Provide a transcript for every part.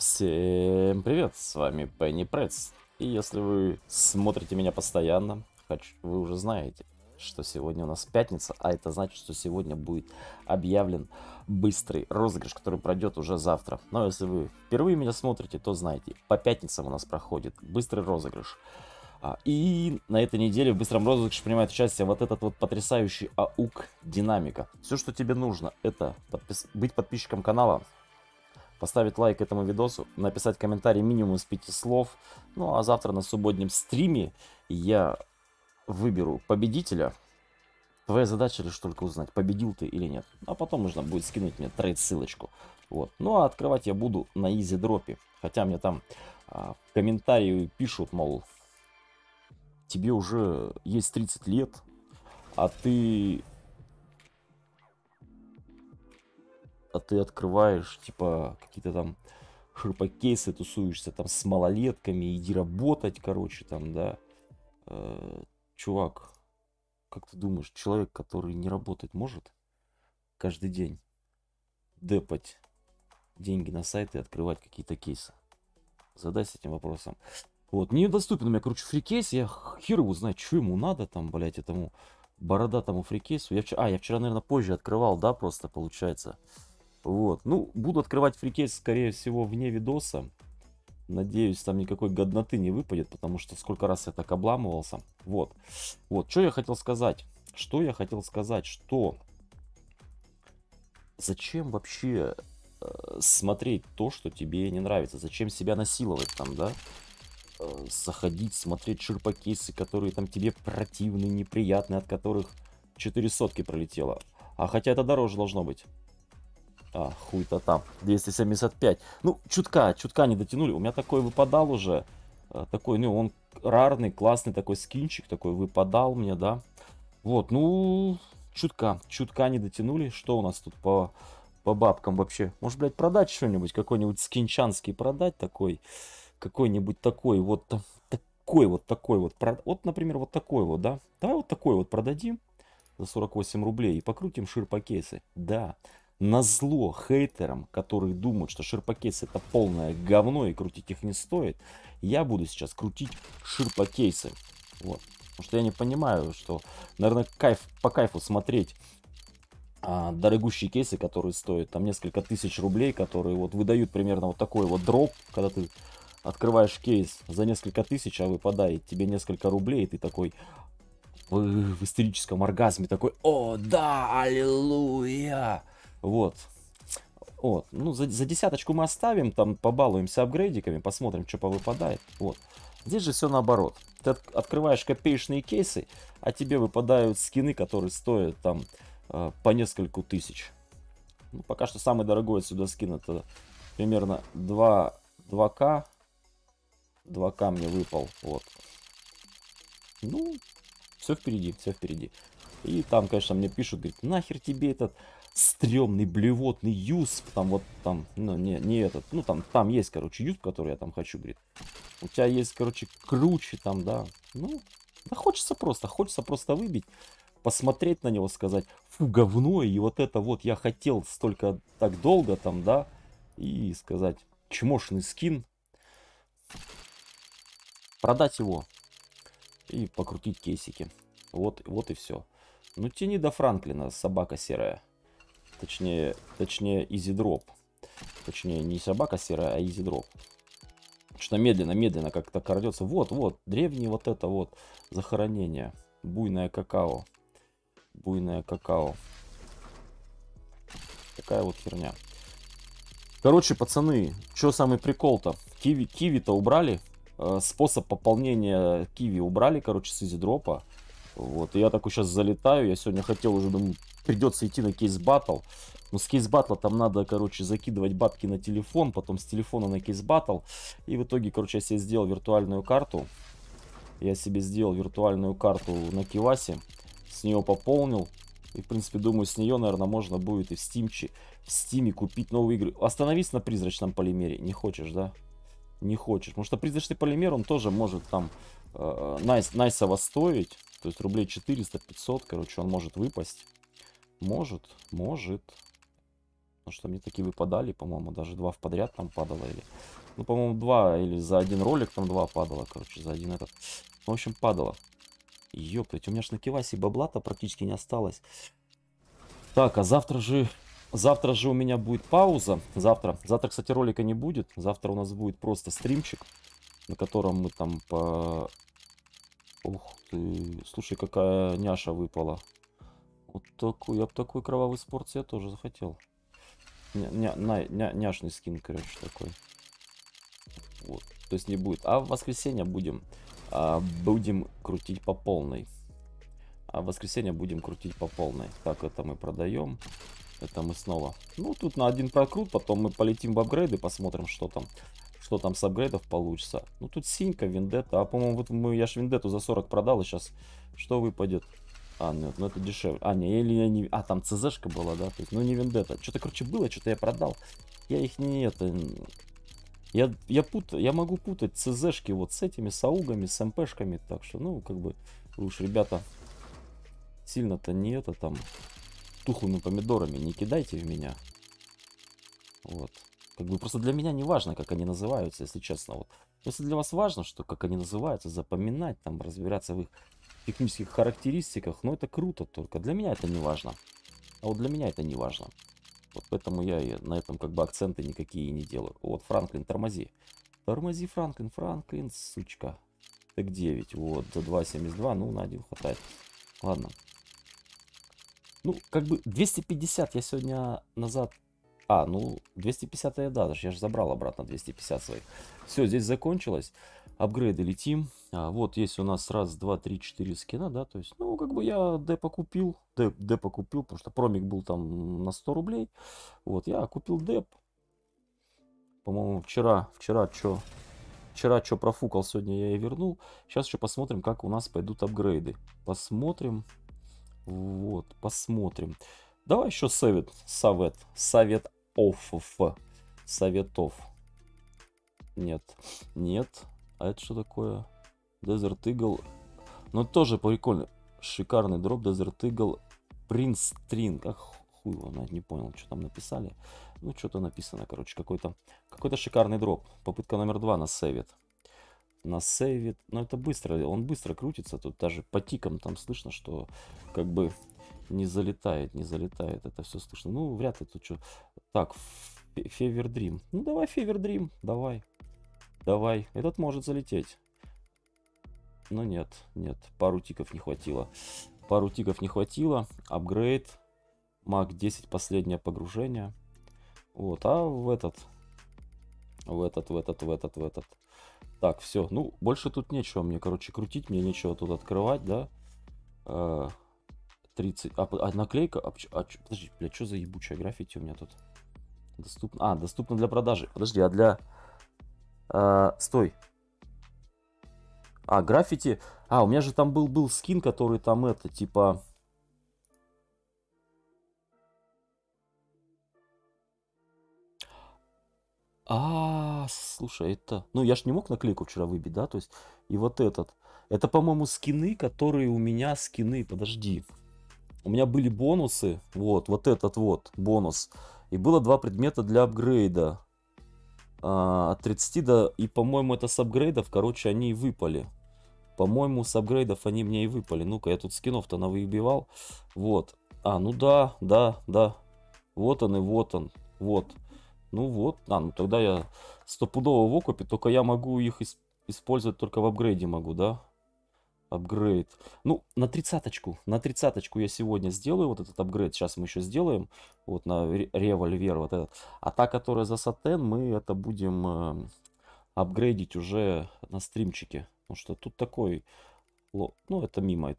Всем привет, с вами Penny Press. И если вы смотрите меня постоянно, вы уже знаете, что сегодня у нас пятница, а это значит, что сегодня будет объявлен быстрый розыгрыш, который пройдет уже завтра. Но если вы впервые меня смотрите, то знаете, по пятницам у нас проходит быстрый розыгрыш. И на этой неделе в быстром розыгрыше принимает участие вот этот вот потрясающий АУК Динамика. Все, что тебе нужно, это быть подписчиком канала, поставить лайк этому видосу, написать комментарий минимум из 5 слов. Ну а завтра на субботнем стриме я выберу победителя. Твоя задача лишь только узнать, победил ты или нет. А потом нужно будет скинуть мне трейд-ссылочку. Вот. Ну а открывать я буду на изи-дропе. Хотя мне там в комментарии пишут, мол, тебе уже есть 30 лет, а ты открываешь, типа, какие-то там ширпокейсы, тусуешься там с малолетками, иди работать, короче, там, да. Чувак, как ты думаешь, человек, который не работает, может каждый день депать деньги на сайт и открывать какие-то кейсы? Задайся этим вопросом. Вот, недоступен у меня, короче, фрикейс, я хер его знает, что ему надо там, блять, этому бородатому фрикейсу. Я вчера, наверное, позже открывал, да, просто получается. Вот, ну, буду открывать фрикейс, скорее всего, вне видоса. Надеюсь, там никакой годноты не выпадет, потому что сколько раз я так обламывался. Вот, что я хотел сказать. Что зачем вообще смотреть то, что тебе не нравится? Зачем себя насиловать там, да? Заходить, смотреть ширпокейсы, которые там тебе противны, неприятны, от которых 4 сотки пролетело. А хотя это дороже должно быть. Хуй-то там. 275. Ну, чутка не дотянули. У меня такой выпадал уже. Такой, ну, он рарный, классный такой скинчик. Такой выпадал мне, да. Вот, ну, чутка не дотянули. Что у нас тут по бабкам вообще? Может, блядь, продать что-нибудь? Какой-нибудь скинчанский продать такой? Какой-нибудь такой вот... Такой вот. Вот, например, вот такой вот, да? Давай вот такой вот продадим за 48 рублей и покрутим ширпокейсы. Да. Назло хейтерам, которые думают, что ширпокейсы это полное говно и крутить их не стоит, я буду сейчас крутить ширпокейсы. Вот. Потому что я не понимаю, что, наверное, по кайфу смотреть дорогущие кейсы, которые стоят там несколько тысяч рублей, которые вот выдают примерно вот такой вот дроп, когда ты открываешь кейс за несколько тысяч, а выпадает тебе несколько рублей, и ты такой в истерическом оргазме такой: о, да, аллилуйя! Вот. Ну, за десяточку мы оставим, там побалуемся апгрейдиками, посмотрим, что повыпадает. Вот. Здесь же все наоборот. Ты открываешь копеечные кейсы, а тебе выпадают скины, которые стоят там по нескольку тысяч. Ну, пока что самый дорогой отсюда скин это примерно 2К. 2К мне выпал. Вот. Ну, все впереди. И там, конечно, мне пишут, говорит, нахер тебе этот стрёмный блевотный юсп, там вот там, ну не этот, ну там есть, короче, юсп, который я там хочу, говорит. У тебя есть, короче, круче там, да. Ну, да хочется просто выбить, посмотреть на него, сказать, фу, говно, и вот это вот я хотел столько так долго там, да, и сказать, чмошный скин, продать его и покрутить кейсики. Вот и все. Ну, тяни до Франклина, собака серая. Точнее, изидроп. Точнее, не собака серая, а изидроп. Что медленно как-то крадется. Вот, древнее вот это вот захоронение. Буйное какао. Такая вот херня. Короче, пацаны, что самый прикол-то? Киви-то убрали. Способ пополнения киви убрали, короче, с изидропа. Вот, и я такой сейчас залетаю. Я сегодня хотел уже, думаю, придется идти на кейс баттл. Но с кейс баттла там надо, короче, закидывать бабки на телефон, потом с телефона на кейс баттл. И в итоге, короче, я себе сделал виртуальную карту. На Кивасе. С нее пополнил. И, в принципе, думаю, с нее, наверное, можно будет и в Стиме купить новые игры. Остановись на призрачном полимере. Не хочешь, да? Не хочешь. Потому что призрачный полимер, он тоже может там найсово стоить. То есть рублей 400-500, короче, он может выпасть. Может. Потому что мне такие выпадали, по-моему, даже 2 в подряд там падало. Или, ну, по-моему, 2 или за один ролик там 2 падало, короче, за один этот. В общем, падало. Ёптать, у меня ж на Кивасе бабла-то практически не осталось. Так, а завтра же у меня будет пауза. Завтра, кстати, ролика не будет. Завтра у нас будет просто стримчик, на котором мы там по... Ух ты, слушай, какая няша выпала. Вот такой, я бы такой кровавый спорт я тоже захотел. Няшный скин, короче, такой. Вот, то есть не будет. А в воскресенье будем крутить по полной. Так, это мы продаем. Это мы снова. Ну, тут на один прокрут, потом мы полетим в апгрейды, посмотрим, что там с апгрейдов получится. Ну, тут синька, вендетта. А, по-моему, вот я ж вендетту за 40 продал, и сейчас что выпадет? А, нет, ну это дешевле. А, не, или я не... А, там ЦЗшка была, да? То есть, ну, не вендетта. Что-то, короче, было, что-то я продал. Я их не это... Я могу путать ЦЗшки вот с этими, с аугами, с МПшками. Так что, ну, как бы, уж, ребята, сильно-то не это там... тухлыми помидорами не кидайте в меня. Вот. Как бы просто для меня не важно, как они называются, если честно. Вот. Если для вас важно, что как они называются, запоминать, там, разбираться в их технических характеристиках, ну это круто только. Для меня это не важно. А вот для меня это не важно. Вот поэтому я и на этом как бы акценты никакие не делаю. Вот, Франклин, тормози. Тормози, Франклин, сучка. Так 9, вот, за 2.72, ну, на один хватает. Ладно. Ну, как бы 250 я сегодня назад... А, ну, 250 я, да, даже я же забрал обратно 250 своих. Все, здесь закончилось. Апгрейды летим. Вот есть у нас раз, два, три, 4 скина, да, то есть, ну, как бы я депо купил, потому что промик был там на 100 рублей. Вот, я купил деп. По-моему, вчера что профукал, сегодня я и вернул. Сейчас еще посмотрим, как у нас пойдут апгрейды. Посмотрим. Вот, посмотрим. Давай еще совет советов. Нет. А это что такое? Desert Eagle. Ну, тоже прикольно. Шикарный дроп. Desert Eagle. Prince String. Ах, хуй его, не понял, что там написали. Ну, что-то написано, короче. Какой-то шикарный дроп. Попытка номер 2 на сейвит. Но это быстро. Он быстро крутится. Тут даже по тикам там слышно, что как бы не залетает. Это все слышно. Ну, вряд ли тут что. Так, Fever Dream. Ну, давай Fever Dream. Давай. Этот может залететь. Но нет. Пару тиков не хватило. Апгрейд. Маг 10, последнее погружение. Вот, а в этот. Так, все. Ну, больше тут нечего мне, короче, крутить. Мне нечего тут открывать, да. 30. Наклейка. Подожди, блядь, что за ебучая граффити у меня тут? Доступно для продажи. Подожди, а для... Стой. Граффити. У меня же там был скин, который там это, типа... Слушай, это... Ну, я ж не мог наклейку вчера выбить, да? То есть, и вот этот. Это, по-моему, скины, которые у меня скины. Подожди. У меня были бонусы. Вот этот вот бонус. И было 2 предмета для апгрейда. От 30 до... И, по-моему, это с апгрейдов, короче, они и выпали. По-моему, с апгрейдов они мне и выпали. Ну-ка, я тут скинов-то навыбивал. Вот. Ну да. Вот он и вот он. Вот. Ну вот. Ну тогда я стопудово в окупе. Только я могу их использовать только в апгрейде могу, да? Апгрейд. Ну, на 30-очку. Я сегодня сделаю вот этот апгрейд. Сейчас мы еще сделаем. Вот на револьвер вот этот. А та, которая за сатен, мы это будем апгрейдить уже на стримчике. Потому что тут такой... Ну, это мимо.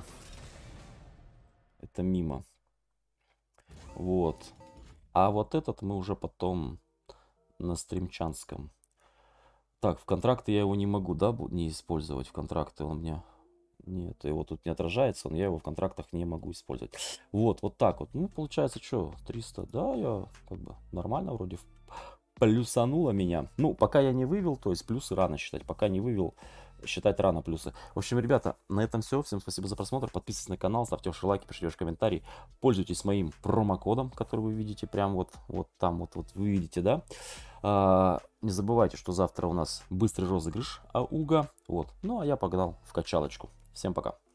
Вот. А вот этот мы уже потом на стримчанском. Так, в контракты я его не могу, да, не использовать. В контракты он мне... Нет, его тут не отражается, я его в контрактах не могу использовать. Вот так вот. Ну, получается, что, 300, да, я как бы нормально вроде плюсануло меня. Ну, пока я не вывел, то есть плюсы рано считать. Пока не вывел, считать рано плюсы. В общем, ребята, на этом все. Всем спасибо за просмотр. Подписывайтесь на канал, ставьте ваши лайки, пишите ваши комментарии. Пользуйтесь моим промокодом, который вы видите прям вот там, вот вы видите, да. Не забывайте, что завтра у нас быстрый розыгрыш АУГа. Вот. Ну, а я погнал в качалочку. Всем пока.